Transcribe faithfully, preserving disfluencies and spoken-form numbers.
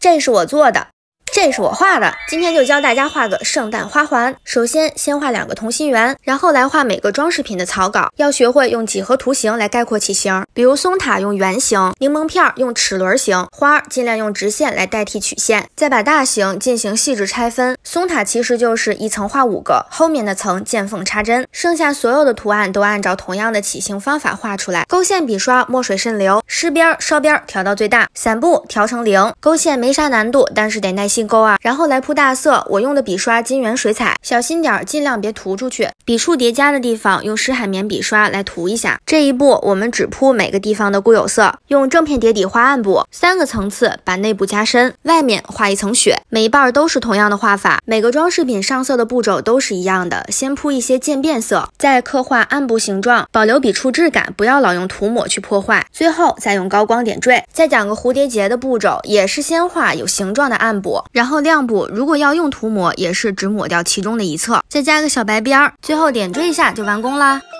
这是我做的。这是我画的，今天就教大家画个圣诞花环。首先，先画两个同心圆，然后来画每个装饰品的草稿。要学会用几何图形来概括其形，比如松塔用圆形，柠檬片用齿轮形，花尽量用直线来代替曲线。再把大形进行细致拆分。松塔其实就是一层画五个，后面的层见缝插针，剩下所有的图案都按照同样的起形方法画出来。勾线笔刷墨水渗流，湿边烧边调到最大，散布调成零。勾线没啥难度，但是得耐心勾啊。然后来铺大色，我用的笔刷金源水彩，小心点，尽量别涂出去。笔触叠加的地方用湿海绵笔刷来涂一下。这一步我们只铺每个地方的固有色，用正片叠底画暗部，三个层次把内部加深，外面画一层雪。每一半都是同样的画法，每个装饰品上色的步骤都是一样的，先铺一些渐变色，再刻画暗部形状，保留笔触质感，不要老用涂抹去破坏。最后再用高光点缀。再讲个蝴蝶结的步骤，也是先画有形状的暗部，然后亮部，如果要用涂抹，也是只抹掉其中的一侧，再加个小白边儿，最后点缀一下就完工啦。